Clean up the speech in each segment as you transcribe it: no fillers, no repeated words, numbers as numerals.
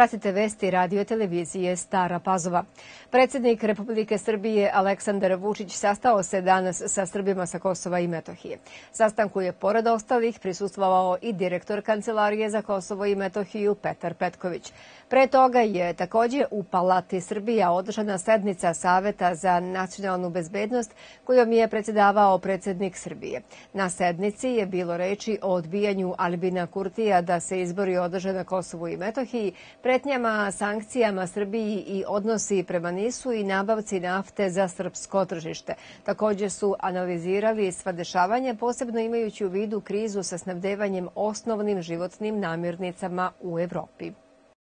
Pratite vesti radio televizije Stara Pazova. Predsjednik Republike Srbije Aleksandar Vučić sastao se danas sa Srbima sa Kosova i Metohije. Sastanku je pored ostalih prisustvovao i direktor Kancelarije za Kosovo i Metohiju Petar Petković. Pre toga je također u Palati Srbija održana sednica Saveta za nacionalnu bezbednost kojom je predsjedavao predsjednik Srbije. Na sednici je bilo reči o odbijanju Albina Kurtija da se izbori održe na Kosovu i Metohiji, pretnjama, sankcijama Srbiji i odnosi prema NIS-u i nabavci nafte za srpsko tržište. Također su analizirali sva dešavanja, posebno imajući u vidu krizu sa snabdevanjem osnovnim životnim namirnicama u Evropi.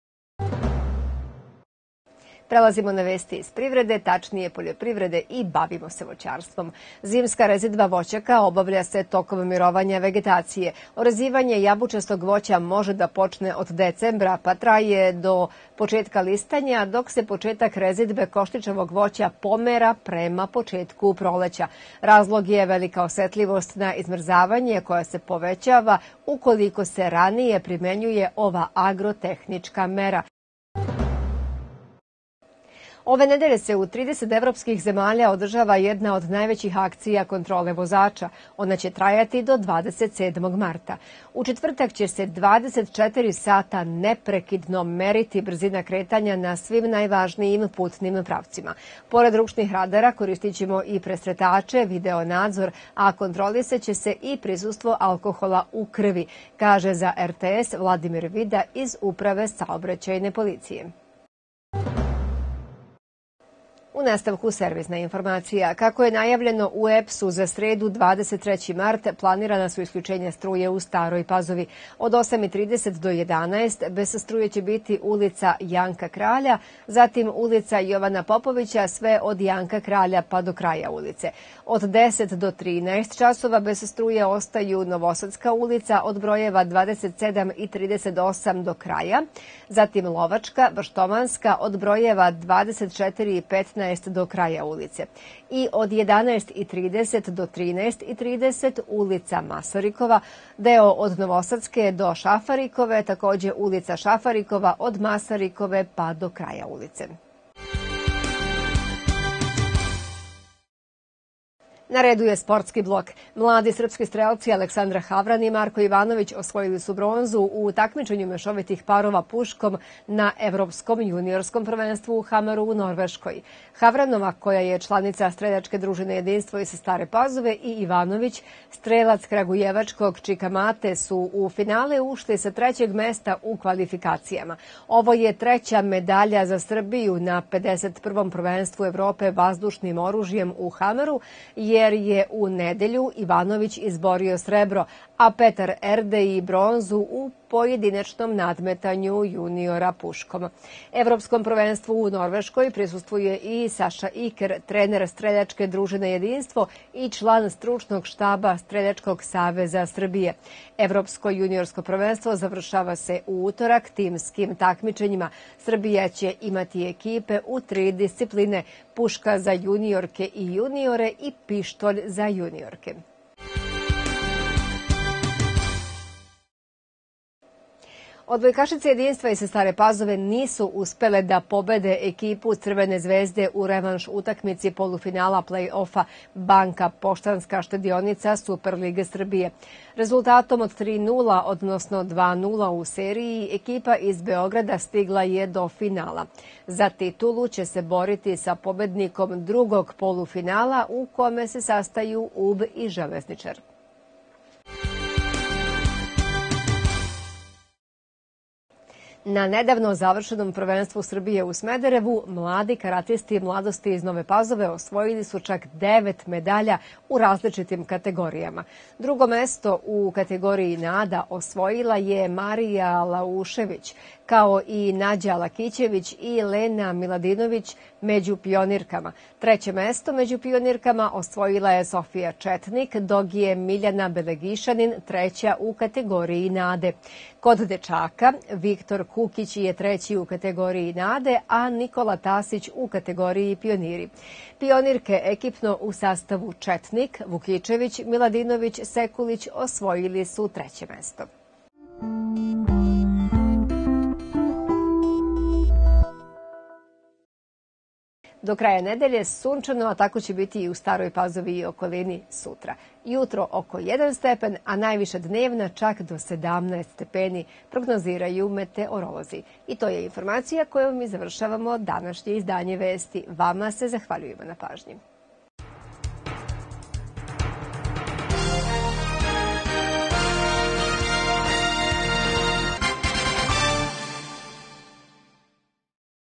Prelazimo na vesti iz privrede, tačnije poljoprivrede i bavimo se voćarstvom. Zimska rezidba voćaka obavlja se tokom mirovanja vegetacije. Orezivanje jabučastog voća može da počne od decembra pa traje do početka listanja, dok se početak rezidbe koštičavog voća pomera prema početku proleća. Razlog je velika osetljivost na izmrzavanje koja se povećava ukoliko se ranije primenjuje ova agrotehnička mera. Ove nedelje se u 30 evropskih zemalja održava jedna od najvećih akcija kontrole vozača. Ona će trajati do 27. marta. U četvrtak će se 24 sata neprekidno meriti brzina kretanja na svim najvažnijim putnim pravcima. Pored ručnih radara koristit ćemo i presretače, video nadzor, a kontrolisat će se i prisustvo alkohola u krvi, kaže za RTS Vladimir Vida iz Uprave saobraćajne policije. U nastavku servisna informacija. Kako je najavljeno u EPS-u za sredu 23. mart, planirana su isključenja struje u Staroj Pazovi. Od 8:30 do 11 bez struje će biti ulica Janka Kralja, zatim ulica Jovana Popovića, sve od Janka Kralja pa do kraja ulice. Od 10 do 13 časova bez struje ostaju Novosadska ulica od brojeva 27 i 38 do kraja, zatim Lovačka, Baštomanska od brojeva 24 i 15 do kraja ulice. I od 11:30 do 13:30 ulica Masarikova, deo od Novosadske do Šafarikove, također ulica Šafarikova od Masarikove pa do kraja ulice. Na redu je sportski blok. Mladi srpski strelci Aleksandra Havran i Marko Ivanović osvojili su bronzu u takmičenju mešovitih parova puškom na Evropskom juniorskom prvenstvu u Hamaru u Norveškoj. Havranova, koja je članica streljačke družine Jedinstvo iz Stare Pazove, i Ivanović, strelac kragujevačkog Čikamate, su u finale ušli sa 3. mesta u kvalifikacijama. Ovo je 3. medalja za Srbiju na 51. prvenstvu Evrope vazdušnim oružjem u Hamaru, jer je u nedelju Ivanović izborio srebro, a Petar Erdeji bronzu u pojedinačnom nadmetanju juniora puškom. Evropskom prvenstvu u Norveškoj prisustvuje i Saša Iker, trener streljačke družine Jedinstvo i član stručnog štaba Streljačkog saveza Srbije. Evropsko juniorsko prvenstvo završava se u utorak timskim takmičenjima. Srbija će imati ekipe u 3 discipline: puška za juniorke i juniore i pištolj za juniorke. Odbojkašice Jedinstva iz Stare Pazove nisu uspele da pobede ekipu Crvene zvezde u revanš utakmici polufinala play-offa Banka Poštanska štedionica Superlige Srbije. Rezultatom od 3:0, odnosno 2:0 u seriji, ekipa iz Beograda stigla je do finala. Za titulu će se boriti sa pobednikom drugog polufinala u kome se sastaju UB i Železničar. Na nedavno završenom prvenstvu Srbije u Smederevu, mladi karatisti mladosti iz Nove Pazove osvojili su čak 9 medalja u različitim kategorijama. Drugo mesto u kategoriji Nada osvojila je Marija Laušević, kao i Nađa Lakićević i Lena Miladinović među pionirkama. Treće mesto među pionirkama osvojila je Sofija Četnik, dok je Miljana Belegišanin treća u kategoriji Nade. Kod dečaka, Viktor Kukić je treći u kategoriji Nade, a Nikola Tasić u kategoriji Pioniri. Pionirke ekipno u sastavu Četnik, Vukičević, Miladinović, Sekulić osvojili su treće mesto. Do kraja nedelje sunčano, a tako će biti i u Staroj Pazovi i okolini sutra. Jutro oko 1 stepen, a najviša dnevna čak do 17 stepeni, prognoziraju meteorolozi. I to je informacija kojom mi završavamo današnje izdanje vesti. Vama se zahvaljujemo na pažnji.